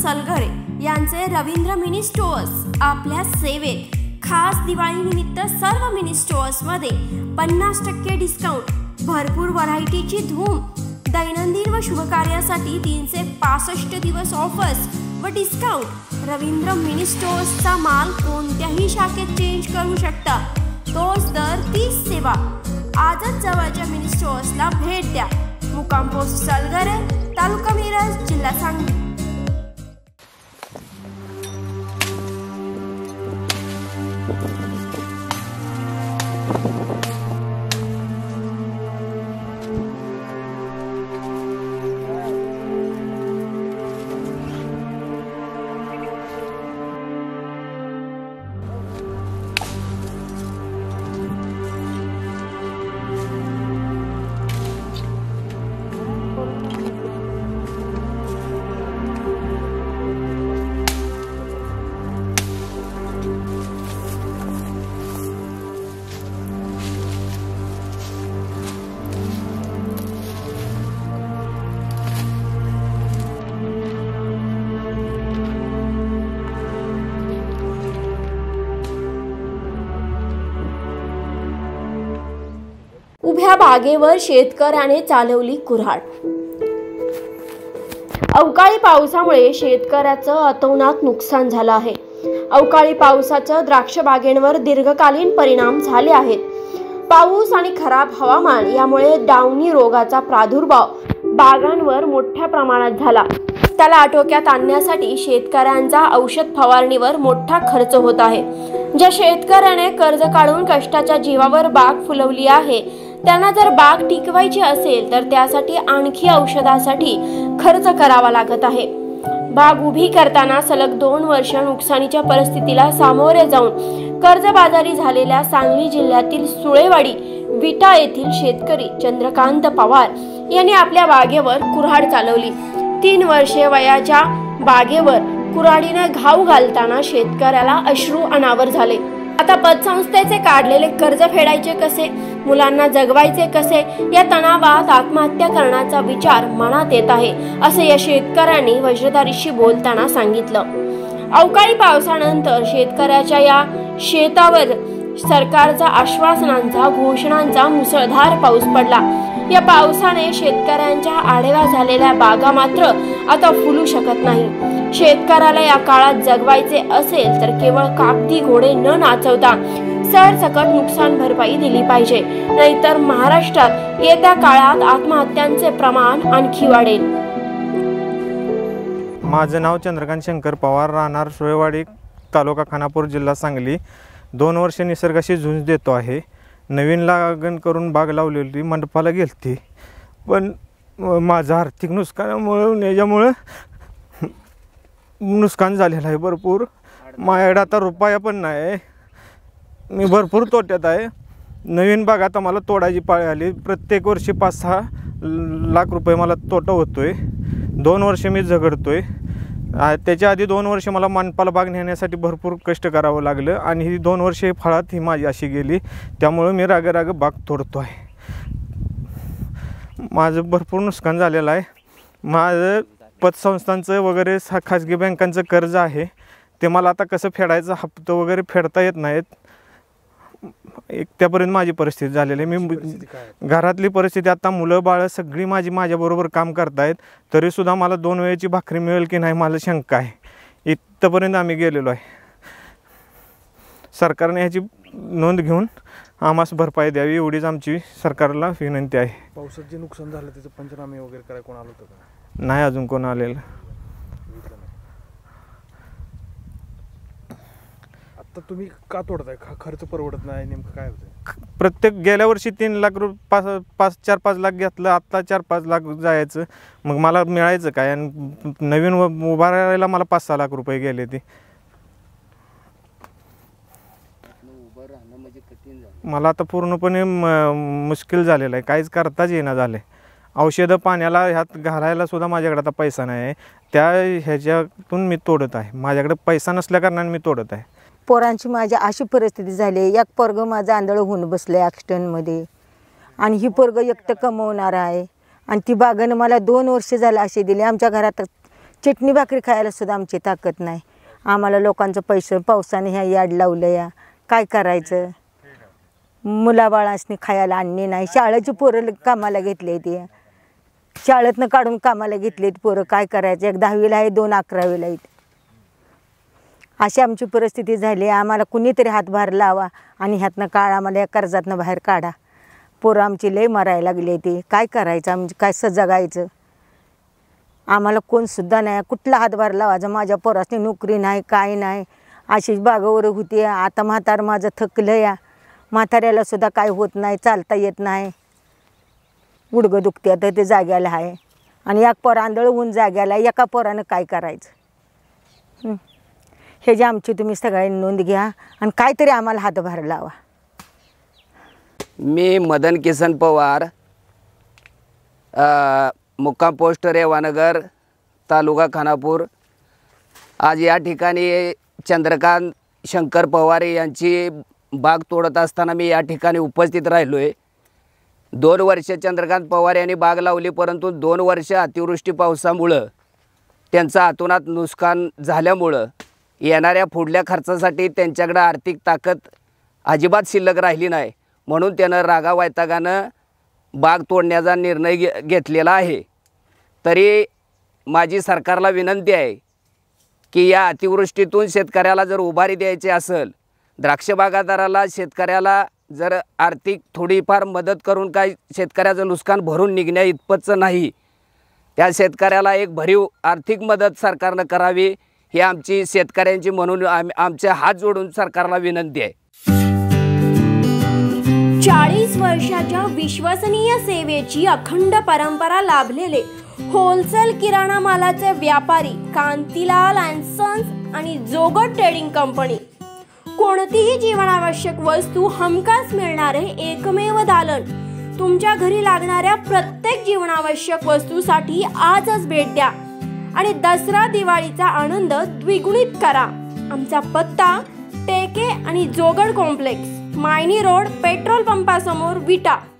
सलगरे यांचे Ravindra mini stores आपल्या सेवेत। खास दिवाळीनिमित्त सर्व मिनी स्टोअर्समध्ये 50% डिस्काउंट, भरपूर व्हरायटीची धूम, दैनंदिन व शुभकार्यासाठी 365 दिवस ऑफर्स व डिस्काउंट। रवींद्र मिनी स्टोअर्सचा माल कोणत्याही शाखेत चेंज करू शकता, तोच दर, तीच सेवा। आजच जवळच्या मिनी स्टोअर्सला भेट द्या। मुक्काम पोस्ट सलगरे, तालुका मिरज, जिल्हा सांगली। उभ्या बागेवर शेतकऱ्याने चालवली कुऱ्हाड। अवकाळी पावसामुळे शेतकऱ्याचं अतोनात नुकसान झालं आहे। अवकाळी पावसाचं द्राक्ष बागेंवर दीर्घकालीन परिणाम झाले आहेत। पाऊस आणि खराब हवामान यामुळे डावणी रोगाचा प्रादुर्भाव बागांवर मोठ्या प्रमाणात झाला। त्याला आटोक्यात आणण्यासाठी शेतकऱ्यांचा औषध फवारणीवर मोठा खर्च होत आहे। ज्या शेतकऱ्याने कर्ज काढून कष्टाच्या जीवावर बाग फुलवली आहे, त्यांना जर बाग टिकवायची असेल तर त्यासाठी आणखी औषधासाठी खर्च करावा लागत आहे। बाग उभी करताना सलग 2 वर्ष नुकसानीच्या परिस्थितीला सामोरे जाऊन कर्जबाजारी झालेल्या सांगली जिल्ह्यातील सुळेवाडी विटा येथील शेतकरी चंद्रकांत पवार यांनी आपल्या बागेवर कुऱ्हाड चालवली। 3 वर्षे वयाच्या बागेवर कुऱ्हाडीने घाव घालताना शेतकऱ्याला अश्रू अनावर झाले। आता पतसंस्थेचे काढलेले कर्ज फेडायचे कसे, मुलांना जगवायचे कसे, या तणावात आत्महत्या करण्याचा विचार मनात येत आहे, असे या शेतकऱ्यांनी वज्रधारीशी बोलताना सांगितलं। अवकाळी पावसानंतर शेतकऱ्याच्या या शेतावर सरकारच्या आश्वासनांचा, घोषणांचा मुसळधार पाऊस पडला। या पावसाने शेतकऱ्यांच्या आढेवा झालेल्या बागा मात्र आता फुलू शकत नाही। शेतकऱ्याला या काळात जगवायचे असेल तर केवळ कागदी घोडे न नाचवता सरसकट नुकसान भरपाई दिली पाहिजे, नाहीतर महाराष्ट्रात येत्या काळात आत्महत्यांचे प्रमाण आणखी वाढेल। माझे नाव चंद्रकांत शंकर पवार, राहणार सुळेवाडी, तालुका खानापूर, जिल्हा सांगली। 2 वर्ष निसर्गाशी झुंज देतो आहे। नवीन लागण करून बाग लावलेली, मंडपाला गेलती, पण माझं आर्थिक नुकसानामुळे याच्यामुळे नुकसान झालेलं आहे भरपूर। माझ्याकडे आता रुपया पण नाही, मी भरपूर तोट्यात आहे। नवीन बाग आता मला तोडायची पाळी आली। प्रत्येक वर्षी 5-6 लाख रुपये मला तोटा होतोय। 2 वर्ष मी झगडतोय। त्याच्या आधी 2 वर्ष मला मंडपाला बाग नेण्यासाठी भरपूर कष्ट करावं लागलं आणि ही 2 वर्षे फळात ही माझी अशी गेली। त्यामुळे मी राग बाग तोडतो आहे। माझं भरपूर नुकसान झालेलं आहे। माझं पतसंस्थांचं वगैरे खाजगी बँकांचं कर्ज आहे, ते मला आता कसं फेडायचं, हप्ते वगैरे फेडता येत नाहीत। त्यापर्यंत माझी परिस्थिती झालेली आहे। मी घरातली परिस्थिती, आता मुलं बाळ सगळी माझ्याबरोबर काम करतायत, तरीसुद्धा मला 2 वेळेची भाकरी मिळेल की नाही मला शंका आहे। इथपर्यंत आम्ही गेलेलो आहे। सरकारने ह्याची नोंद घेऊन आम्हाला भरपाई द्यावी, एवढीच आमची सरकारला विनंती आहे। पावसात जे नुकसान झालं त्याचं पंचनामे वगैरे करायला कोण आलं होतं का? नाही, अजून कोण आलेलं। आता तुम्ही का तोडताय? खर्च परवडत नाही, नेमकं काय होतं? प्रत्येक गेल्या वर्षी 3 लाख रुपये 4-5 लाख घेतलं, आता 4-5 लाख जायचं, मग मला मिळायचं काय? आणि नवीन उभा राहायला मला 5-6 लाख रुपये गेले। ते मला आता पूर्णपणे मुश्किल झालेलं आहे, काहीच करताच येणं झालं आहे। औषधं पाण्याला ह्यात घालायला सुद्धा माझ्याकडे आता पैसा नाही आहे। त्या ह्याच्यातून मी तोडत आहे। माझ्याकडे पैसा नसल्या कारणाने मी तोडत आहे। पोरांची माझी अशी परिस्थिती झाली, एक पोरगं माझं आंधळ होऊन बसलं ॲक्सिडेंटमध्ये, आणि ही पोरगं एकटं कमवणार आहे, आणि ती बागानं मला 2 वर्ष झालं असे दिले। आमच्या घरात चटणी भाकरी खायला सुद्धा आमची ताकद नाही. आम्हाला लोकांचं पैसे पावसाने ह्या याड लावलं या, काय करायचं. मुलाबाळांनी खायला आणणे नाही. शाळेची पोरं कामाला घेतले ते, शाळेतनं काढून कामाला घेतलेत पोरं. काय करायचं. एक 10वीला आहे, 2 11वीला आहेत. अशी आमची परिस्थिती झाली. आम्हाला कुणीतरी हातभार लावा आणि ह्यातनं काढा, आम्हाला या कर्जातनं बाहेर काढा. पोरं आमची लय मरायला लागली ते. काय करायचं. आमची काय जगायचं. आम्हाला कोणसुद्धा नाही. कुठला हातभार लावायचा. माझ्या पोरासनी नोकरी नाही, काय नाही. अशीच बागावर होती. आता म्हातार माझं थकलं या. म्हाताऱ्याला सुद्धा काय होत नाही, चालता येत नाही. गुडघं दुखते आता ते जाग्याला आहे. आणि एक पोर आंधळ होऊन जाग्याला, एका पोरानं काय करायचं. हे जे आमची तुम्ही सगळ्यांनी नोंद घ्या आणि काहीतरी आम्हाला हातभार लावा. मी मदन किसन पवार, मुक्काम पोस्ट रेवानगर, तालुका खानापूर. आज या ठिकाणी चंद्रकांत शंकर पवार यांची बाग तोडत असताना मी या ठिकाणी उपस्थित राहिलो आहे. 2 वर्ष चंद्रकांत पवार यांनी बाग लावली, परंतु 2 वर्ष अतिवृष्टी पावसामुळं त्यांचं अतोनात नुकसान झाल्यामुळं येणाऱ्या पुढल्या खर्चासाठी त्यांच्याकडे आर्थिक ताकद अजिबात शिल्लक राहिली नाही. म्हणून त्यानं रागावैतागानं बाग तोडण्याचा निर्णय घेतलेला आहे. तरी माझी सरकारला विनंती आहे की या अतिवृष्टीतून शेतकऱ्याला जर उभारी द्यायची असेल, द्राक्ष बागायतदाराला, शेतकऱ्याला जर आर्थिक थोडीफार मदत करून काय शेतकऱ्याचं नुकसान भरून निघण्या इतपतचं नाही, त्या शेतकऱ्याला एक भरीव आर्थिक मदत सरकारनं करावी, ही आमची शेतकऱ्यांची म्हणून आमचे हात जोडून सरकारला विनंती आहे. 40 वर्षाच्या विश्वसनीय सेवेची अखंड परंपरा लाभलेले होलसेल किराणा मालाचे व्यापारी कांतीलाल अँड सन्स आणि जोगट ट्रेडिंग कंपनी. कोणतीही जीवनावश्यक वस्तू हमखास मिळणारे एकमेव दालन. तुमच्या घरी लागणाऱ्या प्रत्येक जीवनावश्यक वस्तूसाठी आजच भेट द्या आणि दसरा दिवाळीचा आनंद द्विगुणित करा. आमचा पत्ता टेके आणि Jogad complex, Mayani road, petrol पंपासमोर, विटा.